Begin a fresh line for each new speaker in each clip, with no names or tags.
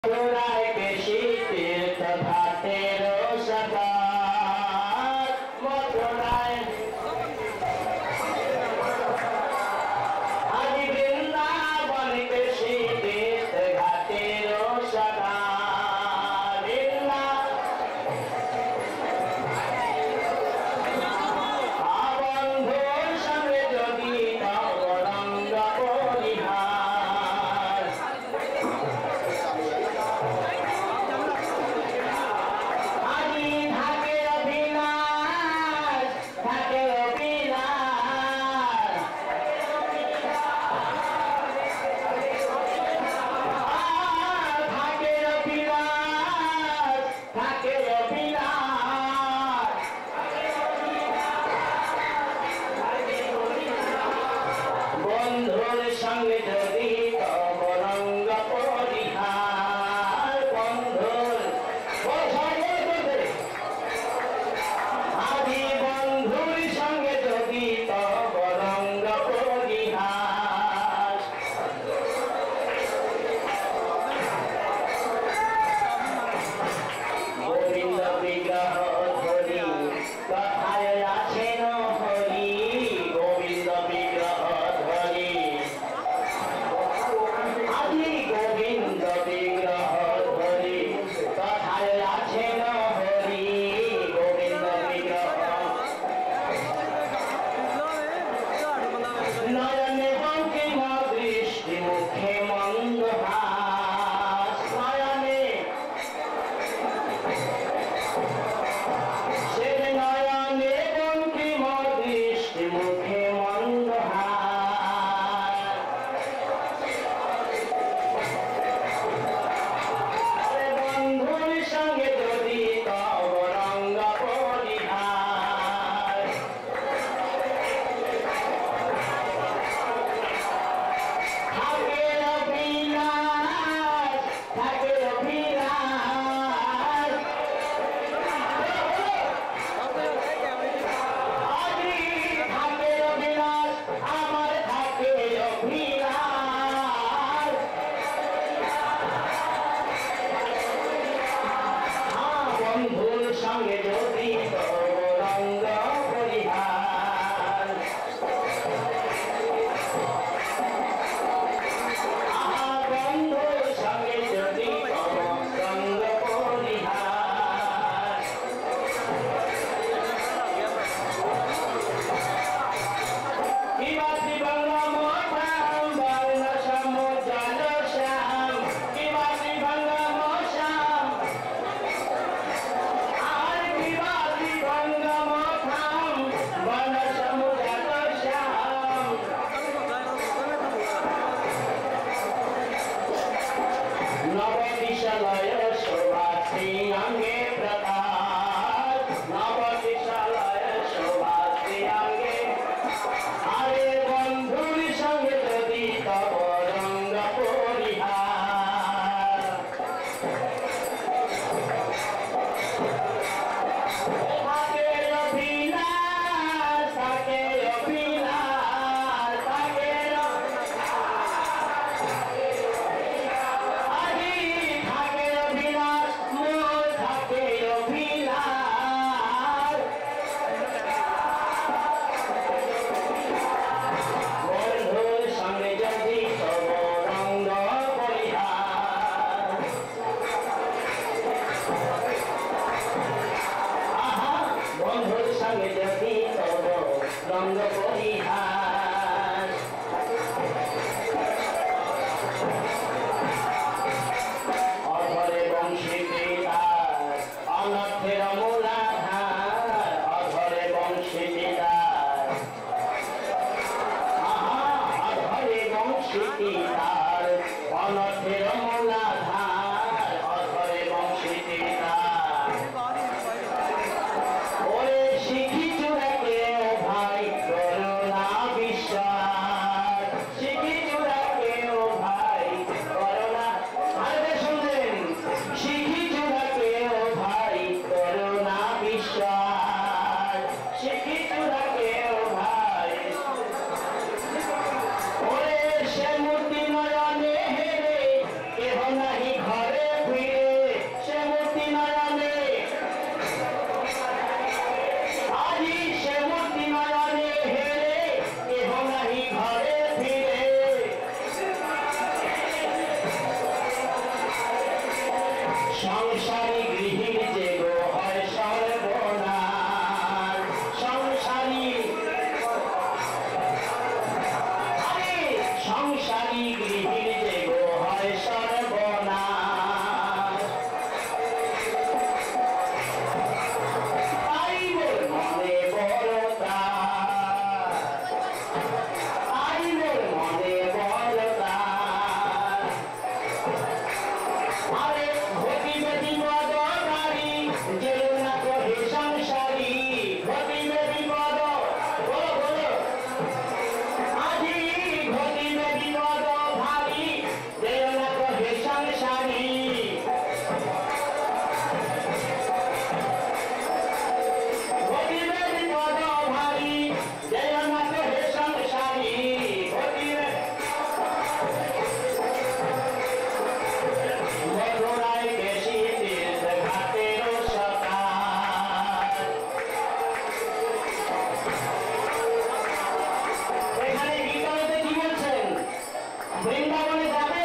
Hare সংসারী গৃহীর যে গো হয় সর্বনাশ সংসারী সংসারী গৃহীর যে গো হয় সর্বনাশ তাই মোর মনে বড়তা তাই মোর মনে বড়তা আরে ঘটিবে বিপদ নারী যেও না কহে সংসারী ঘটিবে বিপদ বলো বলো আজি ঘটিবে বিপদ ভারী যেও না কহে সংসারী ঘটিবে বিপদ ভারী যেও না কহে সংসারী ঘটিবে মধুরায় বেশি তীর্থ ঘাটের সকাল এখানে গীতাতে কি বলছেন বৃন্দাবনে যাবে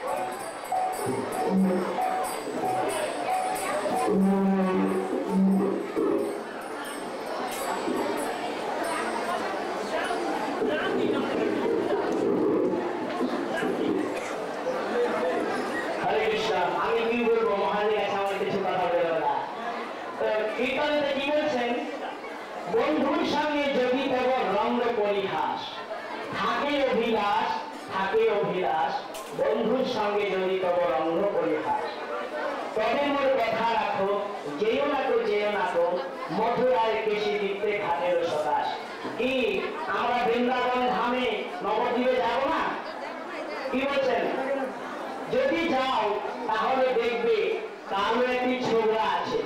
হরে কৃষ্ণ আমি কি বলবো মহানের কাছে আমার কিছু কথা বলবো না কীর্তনেতে কি বলছেন বন্ধুর সঙ্গে যদি তব রঙ্গ পরিহাস থাকে অভিলাষ বন্ধুর সঙ্গে যদি তব রঙ্গ পরিহাস তবে মোর কথা রাখো যেও না তো মথুরায় কেশি দিতে ঘাটের সদাস কি আমরা বৃন্দাবন ধামে নবদ্বীপে যাব না কি বলছেন যদি যাও তাহলে দেখবে কালো একটি ছোকরা আছে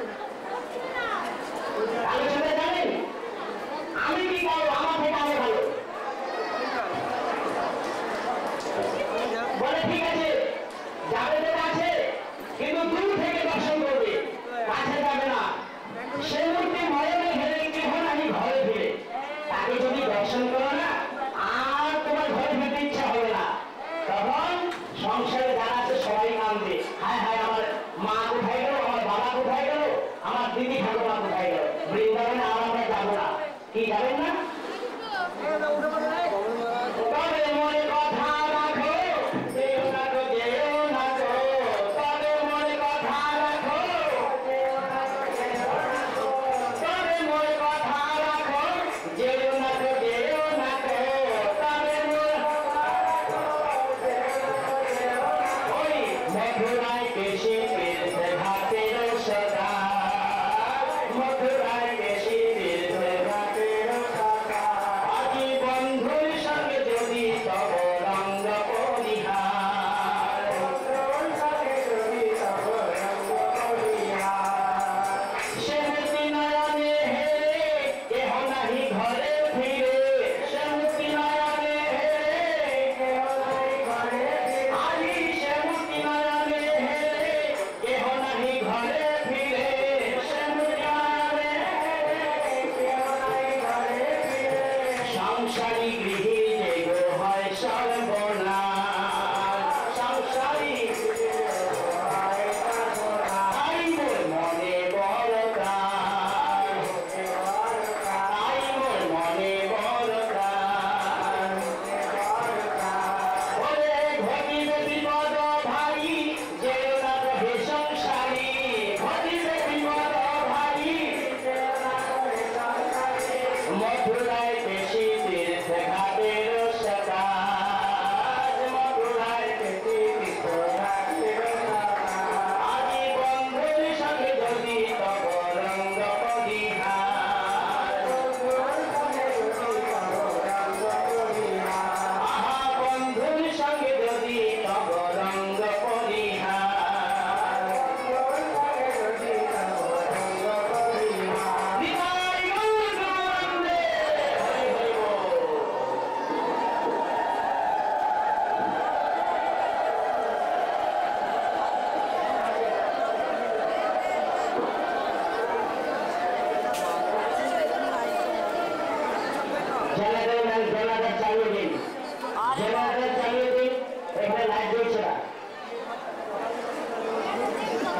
কালো ছোকরা জানেন আমি কি কালো আমার থেকে আমি ভালো বলে ঠিক আছে যাবে যেটা আছে কিন্তু দূর থেকে দর্শন করবে কাছে যাবে না সে মূর্তি মরণে ঘেরে কেমন আমি ঘরে ফিরে তাকে যদি দর্শন করো না আর তোমার ঘরে ফিরতে ইচ্ছা হবে না তখন সংসারে যারা আছে সবাই কাঁদবে হায় হায় আমার মা কোথায় গেল আমার বাবা কোথায় গেল আমার দিদি ঠাকুমা কোথায় গেল বৃন্দাবনে আর আমরা যাবো না কি যাবেন না তবে মনে কথা রাখো যেও না গো তবে মনে কথা রাখো তবে মনে কথা রাখো যেও না গো তবে ওই মধুরায় কেশি তীর্থ ঘাটের সদা মধুরায় কেশি তীর্থ ঘাটের সদা আজি বন্ধুর সঙ্গে যদি তব রঙ্গ পরিহার সে মূর্তি নয়নে হেরে কেহ নাহি ঘরে ফিরে সে মূর্তি নয়নে হেরে কেহ নাহি ঘরে আজি সে মূর্তি নয়নে হেরে কেহ নাহি ঘরে ফিরে সে মূর্তি নয়নে হেরে কেহ নাহি ঘরে ফিরে সংসারী গৃহী যে গো হয় সর্বনাশ সংসারী তাই মোর মনে বড়তা তাই মোর মনে বড়তা ওরে ঘটিবে বিপদ ভাই যেও না কহে সংসারী ঘটিবে বিপদ ভাই যেও না কহে সংসারী মধুরায় কেশি তীর্থ ঘাটের সদাস মধুরায় কেশি তীর্থ ঘাটের সদাস আজি বন্ধুর সঙ্গে যদি তব রঙ্গ পরিহার আহা বন্ধুর সঙ্গে যদি তব রঙ্গ পরিহার বিদায় গৌর গোবিন্দে হরি হরি বল। জেনারেটর চালিয়ে দিন এখানে লাইট জ্বলছে না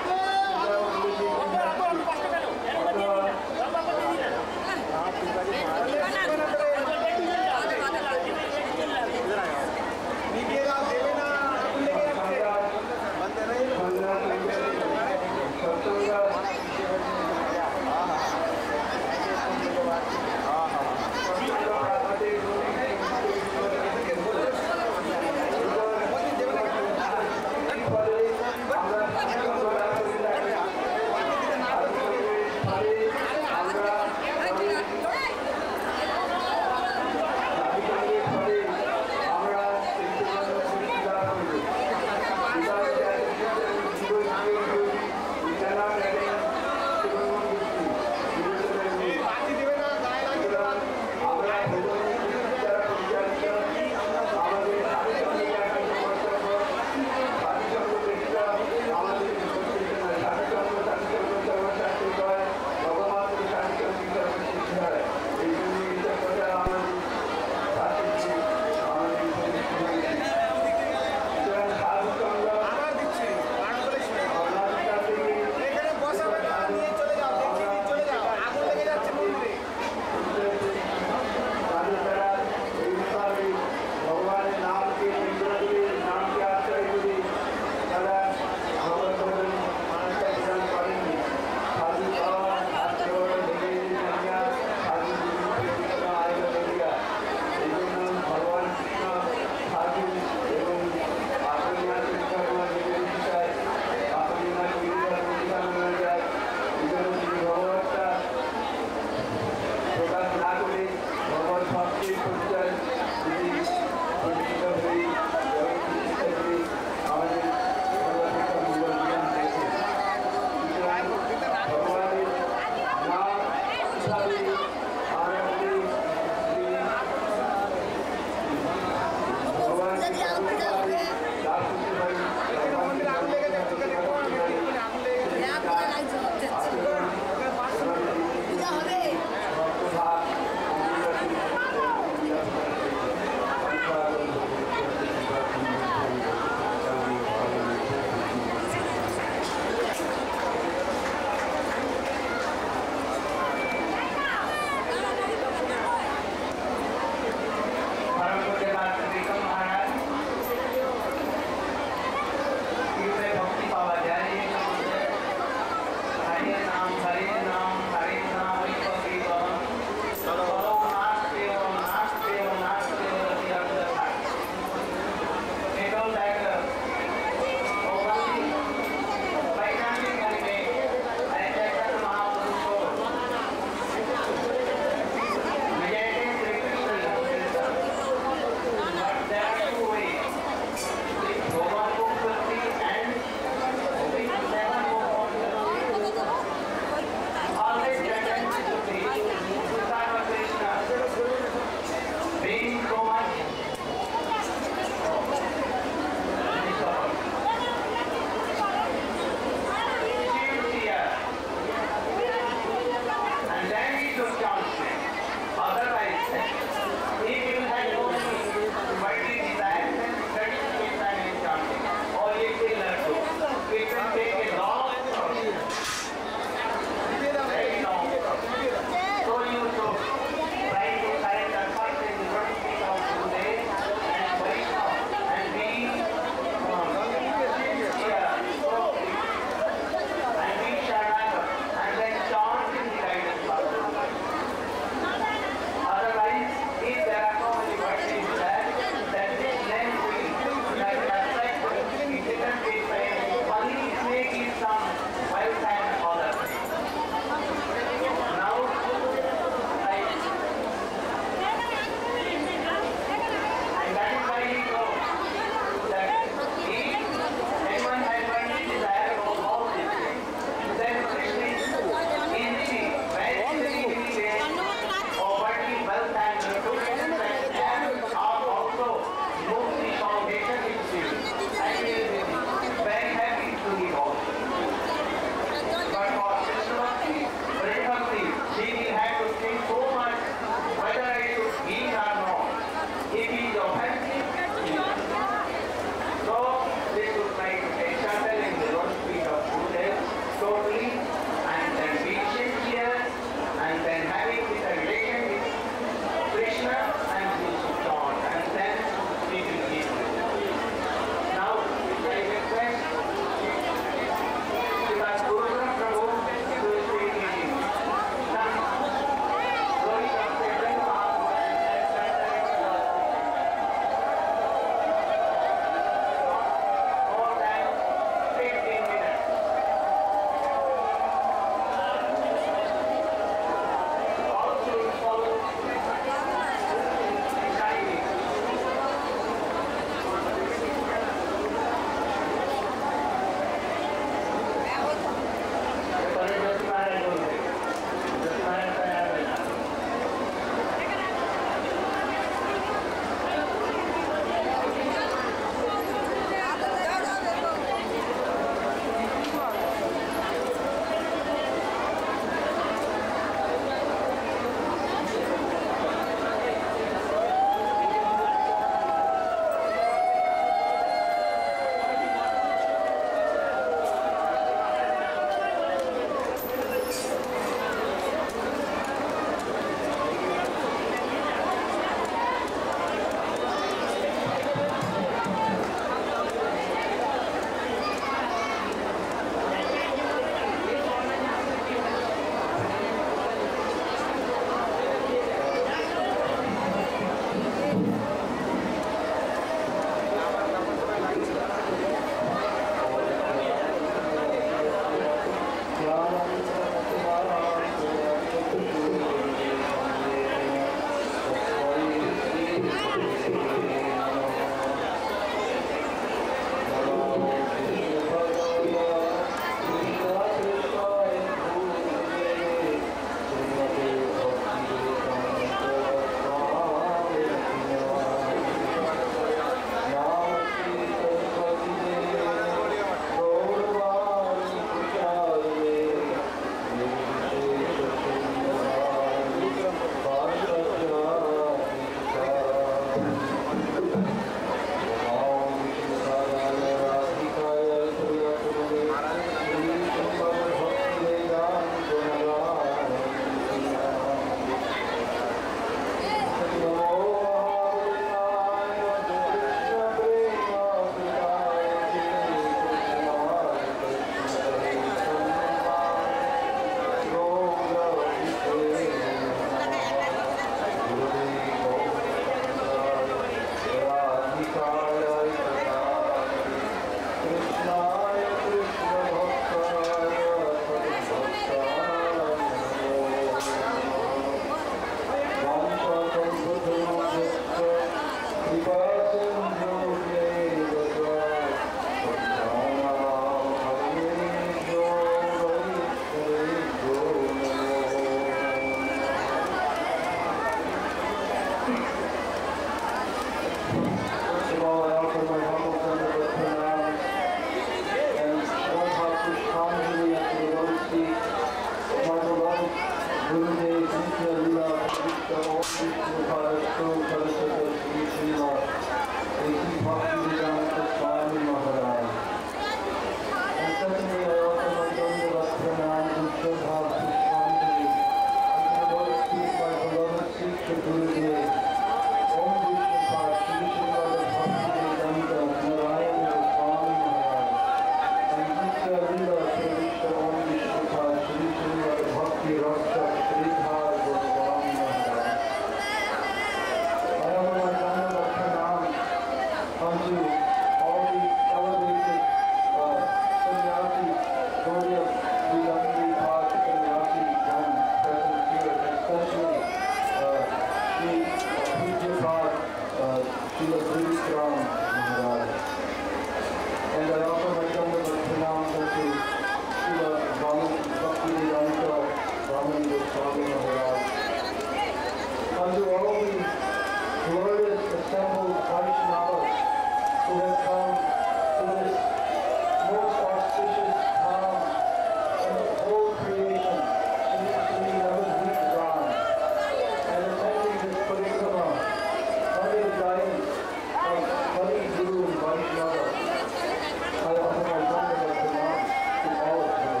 unto all the elevated sannyasis, Gaudiya Vedanta Path sannyasis and present here, especially the Pujyapat Srila Sridharam Maharaj. And I also welcome the pronouns unto Srila Bhaktivedanta Brahmani Swami Maharaj. Unto all the glorious assembled Vaishnavas who have come to this most auspicious time in the whole creation, Shri Navadvip Ram, and attending this parikrama under the guidance of Hari Guru and Vaishnava. I offer my wonderful pranam to all of you.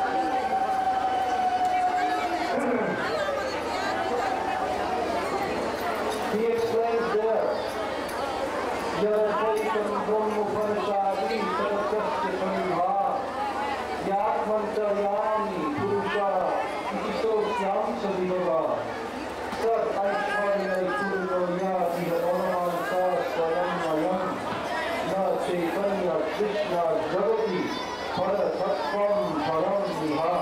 He explains there, Yadadvaitam Brahmopanishadi Sarasasya Pariva Yatmantayani Purusha Ikiso Syam Sadivava Sat Aishwarya Purno Yati Onamansa Swayam Mayam Na Chaitanya Krishna Jagati Para Tattvam Param Viha.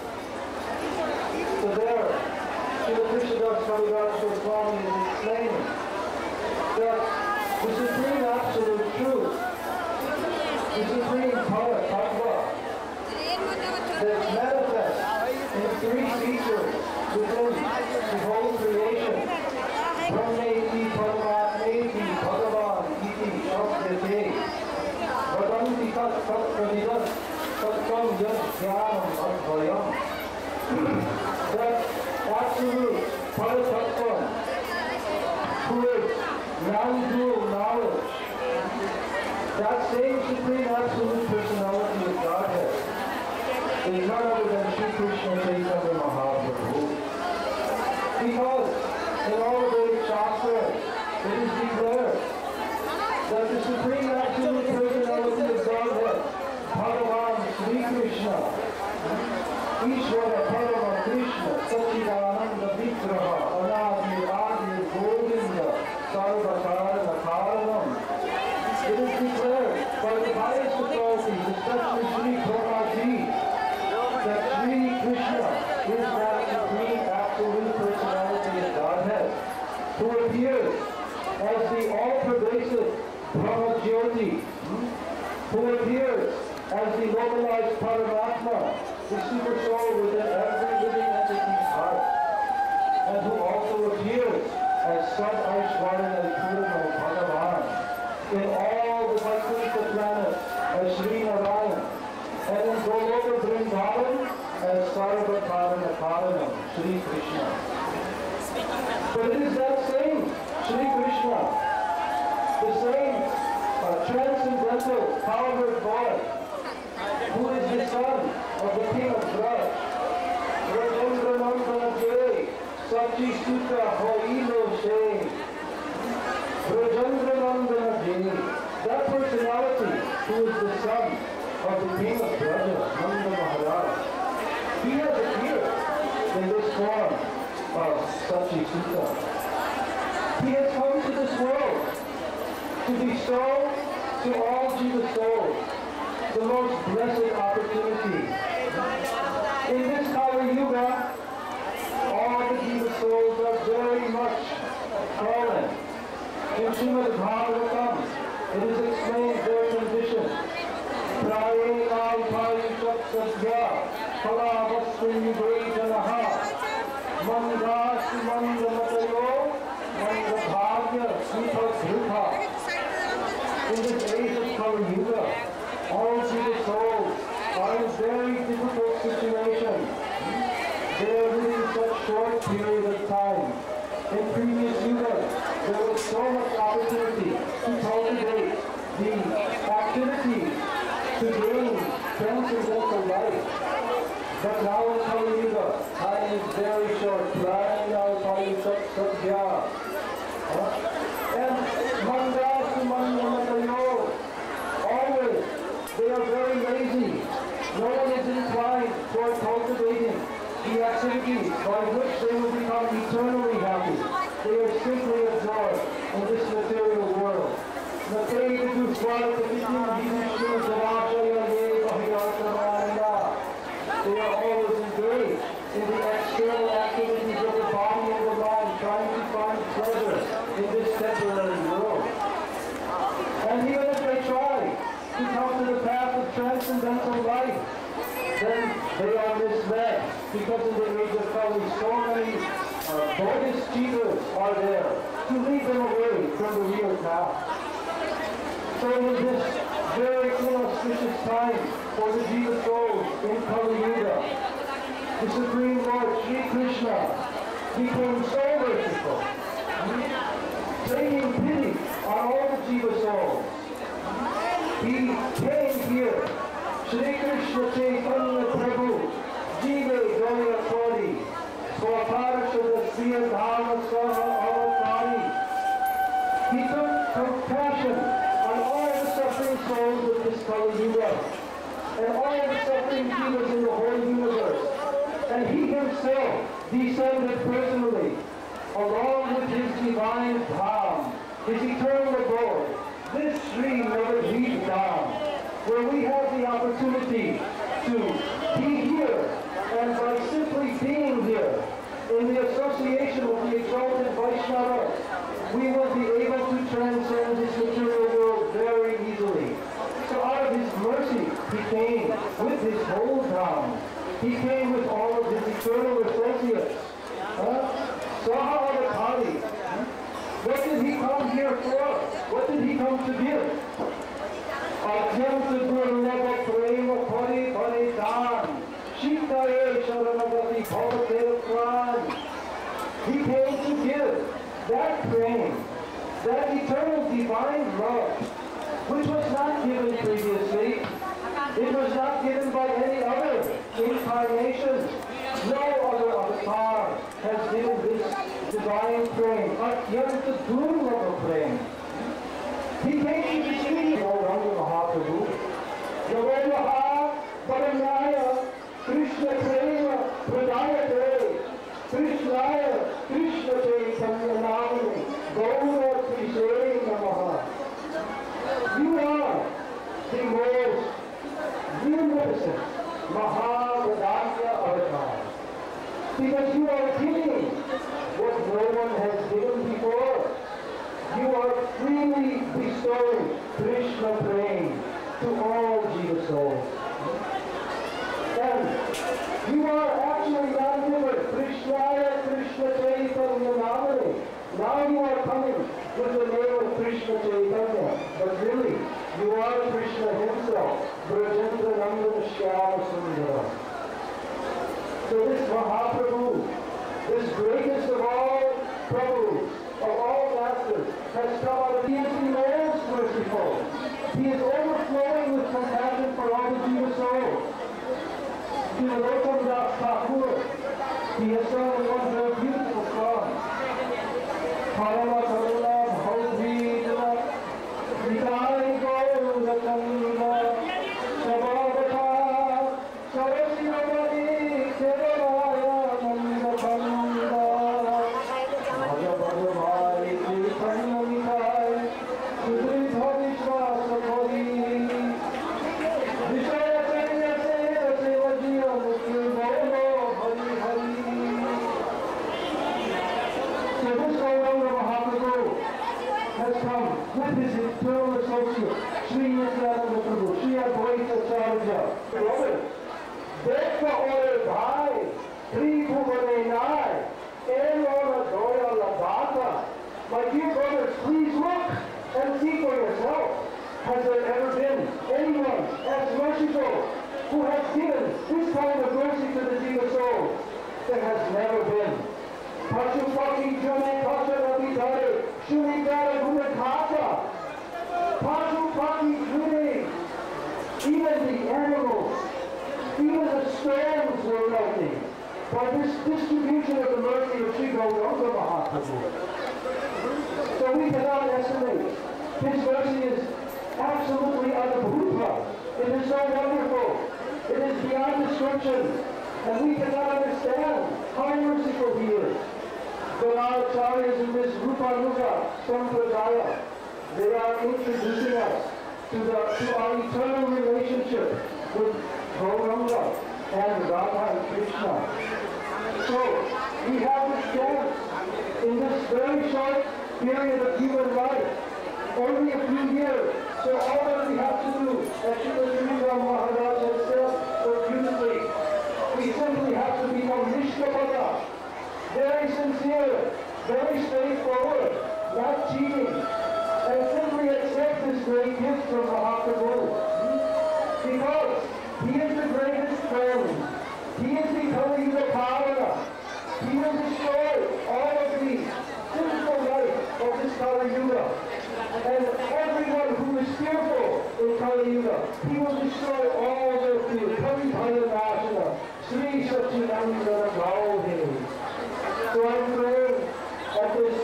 So there, Srila Krishnadas Kaviraj Goswami is explaining that the supreme absolute truth, the supreme Para Tattva, that manifests in three features within the whole creation, Brahmeti Paramatmeti Bhagavan Iti Shastate Vadanti Tat Tat Pravidat Tattam Yat Jnanam Advayam. That absolute Paratattva, who is non-dual knowledge, that same supreme absolute personality of Godhead is none other than Sri Krishna Chaitanya Mahaprabhu. Because in all the Vedic Shastras it is declared that the supreme absolute personality of Godhead, Bhagavan Sri Krishna, Ishvara Parama Krishna, Sachidananda Vigraha, Anadi Adi Govinda, Sarvakarana Karanam. It is declared by the highest authorities, especially Sri Prabhuji, that Sri Krishna is that supreme absolute personality of Godhead, who appears as the all-pervasive Brahma Jyoti, who appears as the localized Paramatma, the super soul within every living entity's heart, and who also appears as Sat Aishwarya Purno Bhagavan in all the Vaikuntha planets as Sri Narayan, and in Goloka Vrindavan as Sarvakarana Karanam, Sri Krishna. But it is that same Sri Krishna, the same transcendental power boy, who is the son of the king of Braj, Rajendra Nandana Jay, Sachi Sutta Hoilo Shay, Rajendra Nandana Jay, that personality who is the son of the king of Braja, Nanda Maharaj, he has appeared in this form of Sachi Sutta. He has come to this world to bestow to all Jiva souls the most blessed opportunity. In this Kali Yuga, all the Jiva souls are very much fallen. In Srimad Bhagavatam, it is explained their condition. Prayena Upayushat Sadhya Phalavastri Vejanaha Mandasi Mandamatayo Mandabhagya Sipadhrutha. In this age of Kali Yuga, all Jiva souls are in a very difficult situation. They are living such short period of time. In previous yugas, there was so much opportunity to cultivate the activities to gain transcendental life. But now in Kali Yuga, time is very short. Prayena Upayushat Sadhya. And Mandasu Mandamatayo, always, they are very lazy. No one is inclined toward cultivating the activities by which they will become eternally happy. They are simply absorbed in this material world. They are always engaged in the external activities of the body and the mind, trying to find pleasure in this temporary world. And even if they try to come to the path of transcendental life, then they are misled, because in the age of Kali, so many bogus teachers are there to lead them away from the real path. So in this very inauspicious time for the Jiva souls in Kali Yuga, the Supreme Lord Sri Krishna became so merciful, taking pity on all the Jiva souls. He came here, Sri Krishna Chaitanya Prabhu, Jiva Gaya Kodi, Swaparashada Sriya Dharma Saha Avatari. He took compassion on all the suffering souls of this Kali Yuga, and all the suffering jivas in the whole universe. And he himself descended personally, along with his divine Dham, his eternal abode, this Sri Navadvip Dham, where we have the opportunity to be here, and by simply being here, in the association with the exalted Vaishnavas, we will be able to transcend this material world very easily. So out of his mercy, he came with his whole Dham. He came with all of his eternal associates. Saha Avatari. What did he come here for? What did he come to give? Atyanta Durlabha Prema Pari Pari Dan. Shitaye Sharanagati Bhavate Pran. He came to give that prema, that eternal divine love, which was not given previously. It was not given by any other incarnation. No other avatar has given this divine prema, Atyanta Durlabha Prema. He came to receive Gauranga Mahaprabhu. Gauranga Paramaya Krishna Prema Pradayate Krishnaya Krishna Chaitanya Namani Gaura Krishnaya Namaha. You are the most universal Mahavadanya avatar, because you are giving what no one has given before. You are freely bestowing Krishna prema to all Jiva souls. And you are actually not given Krishnaya Krishna Chaitanya Namani. Now you are coming with the name of Krishna Chaitanya, but really, you are Krishna himself, Brajendra Nandana Shyama Sundara. So this Mahaprabhu, this greatest of all Prabhus, of all masters, has come out of he is the most merciful. He is overflowing with compassion for all the Jiva souls. Nilottam Das Thakur, he has sung one very beautiful song. Parama Karuna Bhaudhina Nikai Gaura Kanda Sabhavata Sarasivamani Kevalaya Nanda Kanda Bhaja Bhaja Bhai Kirtanya Nikai Sudridha Vishwasa Kori Vishaya Chanya Seva Seva Jiya Mukhi Bolo Hari Hari. So this Gauranga Mahaprabhu has come with his eternal associate, Sri Nityananda Prabhu, Sri Advaita Acharya. Brothers, Dekha Ore Bhai, Tri Bhuvane Nai, Elona Doya Ladata. My dear brothers, please look and see for yourself. Has there ever been anyone as merciful who has given this kind of mercy to the Jiva souls? There has never been. Pashupati Jane Pasharati Dhare Shumidara Gunakata. Pashupati Jane. Even the animals, even the stones were melting by this distribution of the mercy of Sri Gauranga Mahaprabhu. So we cannot estimate. His mercy is absolutely adabhuta. It is so wonderful. It is beyond description. And we cannot understand how merciful he is. The Acharyas in this Rupanuga Sampradaya, They are introducing us to our eternal relationship with Gauranga and Radha and Krishna. So, we have this chance in this very short period of human life, only a few years. So all that we have to do, as Srila Maharaj has said so beautifully, we simply have to become Nishkapada, very sincere, very straightforward, not cheating, and simply accept this great gift from Mahaprabhu. Because he is the greatest friend. He is the Kali Pavana. He will destroy all of the sinful life of this Kali Yuga. And everyone who is fearful in Kali Yuga, he will destroy all their fear. Kali Bhayanashana, Sri Satchidananda Gaudhi. So I'm praying at this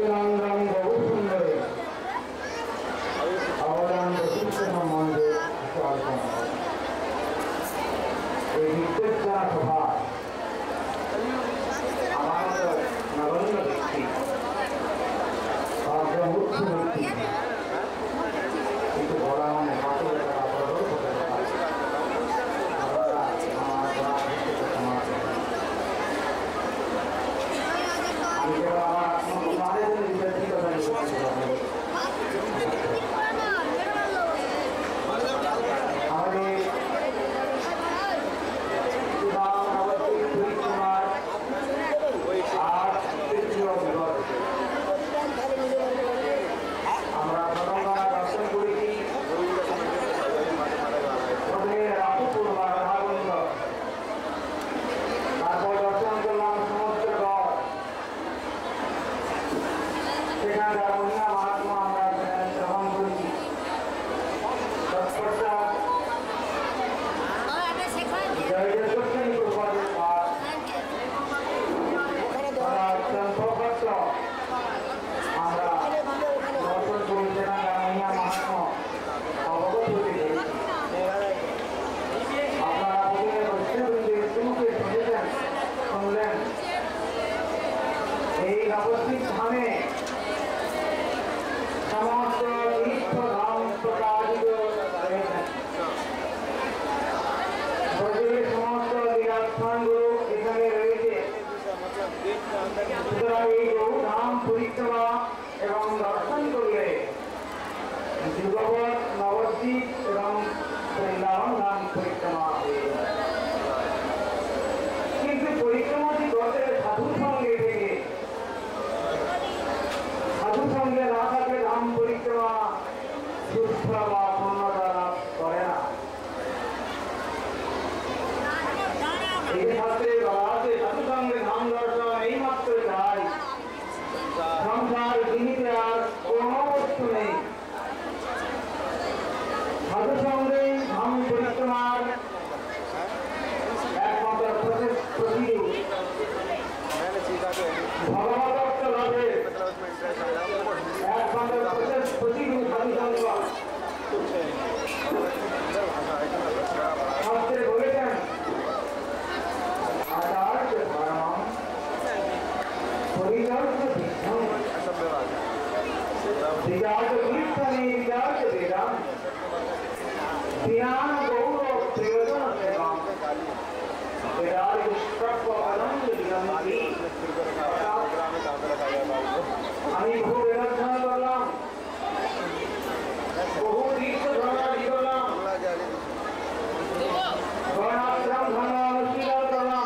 নন্দন বহু সুন্দরী অবদান বৈশিষ্ট্য সম্বন্ধে আলোচনা এই বিদ্যুৎ সভা আমার নগণ্য ব্যক্তি অগ্রমুখ্য ব্যক্তি কিন্তু বড় মানে হাতের নবদ্বীপ ধামে সমস্ত তীর্থধাম প্রকাশিত হয়েছেন। ব্রজের সমস্ত লীলাস্থানগুলো এখানে রয়েছে। সুতরাং এই বহু ধাম পরিক্রমা এবং দর্শন করলে যুগপৎ নবদ্বীপ এবং বৃন্দাবন ধাম পরিক্রমা হয়ে যায়। কিন্তু পরিক্রমাটি করতে সাধুর সঙ্গে থেকে সাধু সঙ্গে না থাকলে ধাম পরিক্রমা সুস্থ বা পূর্ণতা লাভ করে না। এই শাস্ত্রে বলা আছে সাধু সঙ্গে ধাম দর্শন এইমাত্র চাই, সংসার জিনিসে আর কোনো বস্তু নেই। সাধু সঙ্গে ধাম পরিক্রমার একমাত্র প্রতিরূপ ভগবত লাভে একমাত্র প্রতিরূপ সাধু সঙ্গ। শাস্ত্রে বলেছেন আচার্য ধর্ম পরিদর্শ বিষ্ণু বিরাজ কীর্তনে বিরাজ বেদাম ধ্যান গৌরব প্রয়োজন সেবাম বিরাজ পুষ্পক আনন্দ বিরমতি। আমি বহু বেদাধ্যয়ন করলাম, বহু তীর্থ ভ্রমণ করলাম, বর্ণাশ্রম ধর্ম অনুশীলন করলাম,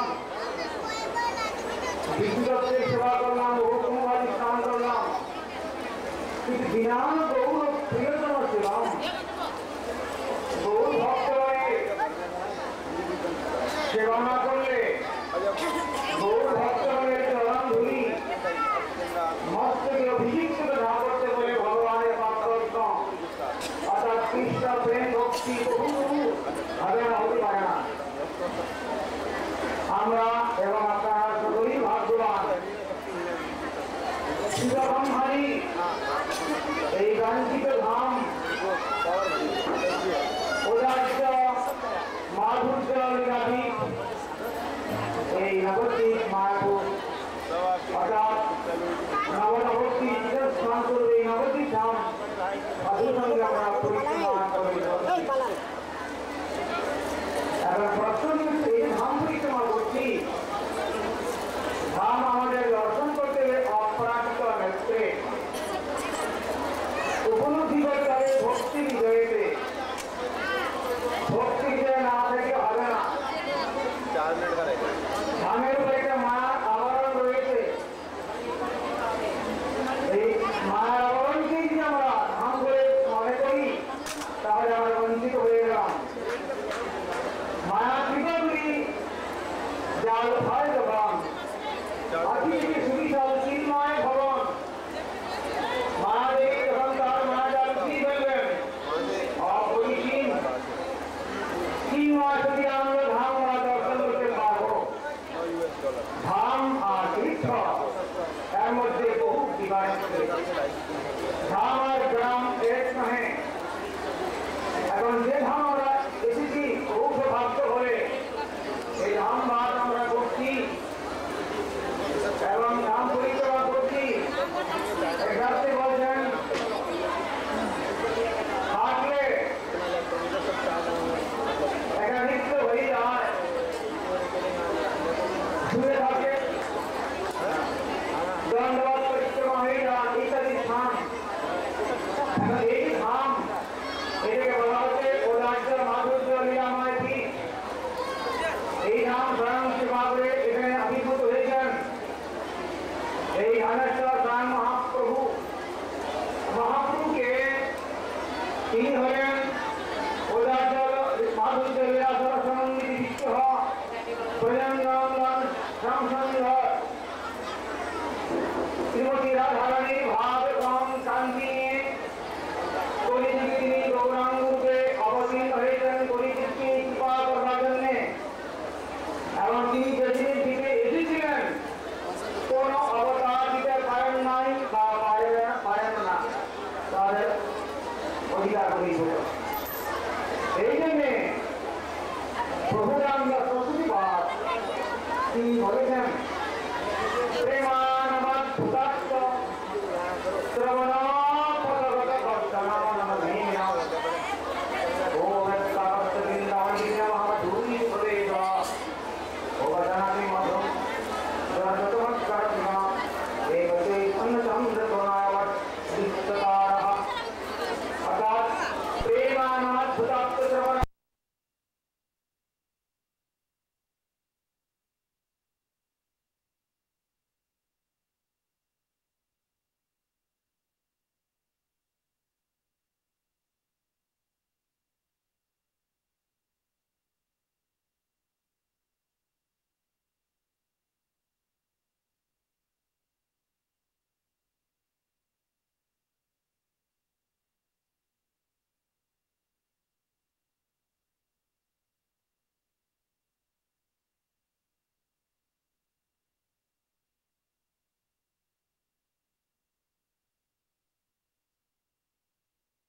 বিদ্যুতের সেবা করলাম, বহু কুমারী স্নান করলাম, কিন্তু ধ্যান গৌরব প্রিয়তম সেবাম বহু ভক্ত হয়ে সেবা না করলে বহু ভক্ত হয়ে চরণ ধুলি মস্তকে অভিষিক্ত না করতে বলে ভগবানের পাত্রত্ব অর্থাৎ কৃষ্ণ প্রেম ভক্তি বহু হবে না, হতে পারে না। আমরা এবং আপনারা সকলেই ভাগ্যবান। শিবগম্ভারী এই বাঞ্ছিত ধাম উদার্য মাধুর্য লীলাধীশ এই নবদ্বীপ মায়াপুর অর্থাৎ নবদ্বীপ স্নান করবে এই নবদ্বীপ ধাম সাধুর সঙ্গে আমরা পরিক্রমা করি। এখন প্রশ্ন কিন্তু এই ধাম পরিক্রমা করছি, ধাম আমাদের দর্শন করতে অপরাধিত নেত্রে উপলব্ধি করতে হবে ভক্তি হৃদয়েতে। ভক্তি হৃদয় না থেকে হবে না। ধামের উপর একটা মায়ার আবরণ রয়েছে। এই মায়ার আবরণকেই যদি আমরা ধাম করে মনে করি তাহলে আমরা বঞ্চিত হয়ে গেলাম। মায়া কৃপাগুলি জাল ভাই ভগবান আখিকে সুবিশাল চিন্ময় ভগবান মায়া দেখে যখন তার মায়া জাল কি বলবেন অপরিসীম চিন্ময় যদি আমরা ধাম আমরা দর্শন করতে পারবো। ধাম আর তীর্থ এর মধ্যে বহু ডিফারেন্স রাম স্বয়ং সেবা করে এখানে আবির্ভূত হয়েছেন। এই জ্ঞানেশ্বর স্বয়ং মহাপ্রভুকে তিনি হলেন মাধুর্য লীলাধর সমন্বিত বিগ্রহ প্রজনন্দন শ্যামসুন্দর শ্রীমতী রাধারানীর ভাব এবং কান্তি নিয়ে কলিযুগে তিনি গৌরাঙ্গ রূপে অবতীর্ণ হয়েছেন কলিযুগকে কৃপা করবার জন্য। এবং তিনি যেদিনের দিকে এসেছিলেন কোন অবতার দিতে পারেন নাই বা পারেন না, তাদের অধিকার করেছিল। এই জন্যে প্রভু রামদাস সরস্বতী তিনি বলেছেন